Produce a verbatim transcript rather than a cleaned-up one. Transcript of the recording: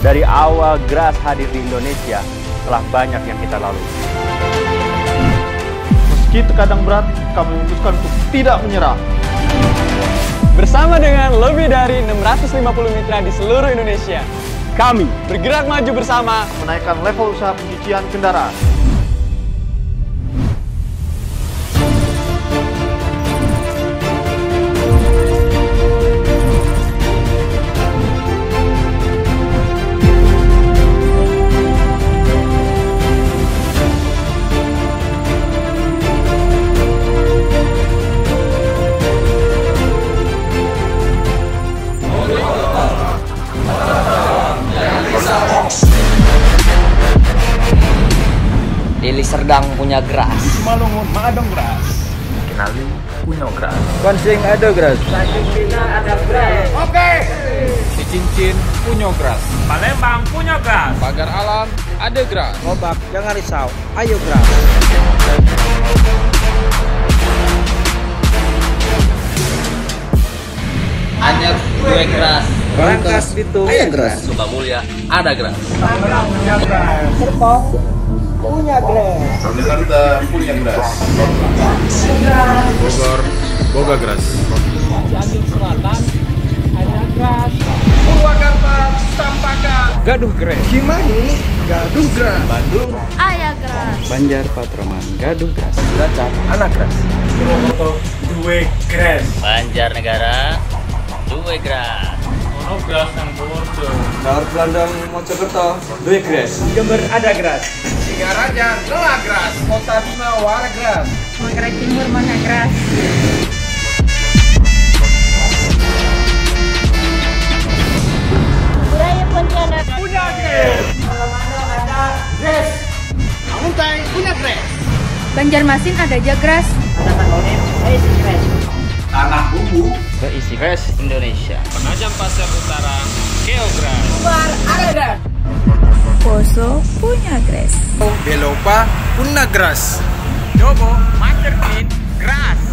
Dari awal Gras hadir di Indonesia, telah banyak yang kita lalui. Meski terkadang berat, kami memutuskan untuk tidak menyerah. Bersama dengan lebih dari enam ratus lima puluh mitra di seluruh Indonesia, Kami bergerak maju bersama Menaikkan level usaha pencucian kendaraan. Deli Serdang punya Gras. Malungun Madong Gras. Kenali punya Gras. Konsing ada Gras. Ada Gras. Oke. Di Cincin punya Gras. Palembang punya Gras. Pagar Alam ada Gras. Gobak, jangan risau. Ayo Gras. Ada gue Gras. Rangkas itu. Ayo Gras. Sukabumi ada Gras. Serpong punya Gras. Jakarta punya Gras. Bogor Boga Gras. Cianjur Selatan ada Gras. Purwakarta Sampaka Gaduh Gras. Cimahi gaduh Gras. Bandung Ayah Gras. Banjar Patroman Gaduh Gras. Cilacap anak Gras. Purwokerto dua Gras. Banjarnegara dua Gras. Gras yang Purworejo. Daur Gelandang Mojokerto dua Gras. Jember ada Gras. Singaraja Nela Gras. Kota Bima Wara Gras. Manggarai Timur mana Gras. Suraya Pontianak punya Gras. Malamano ada Gras. Muntai punya Gras. Banjarmasin ada aja Gras. Tanah Bumbu Berisi Gras Indonesia. Penajam Pasir Utara Geogras. Poso punya Gras. Belopa punya Gras. Jobo Macermin Gras.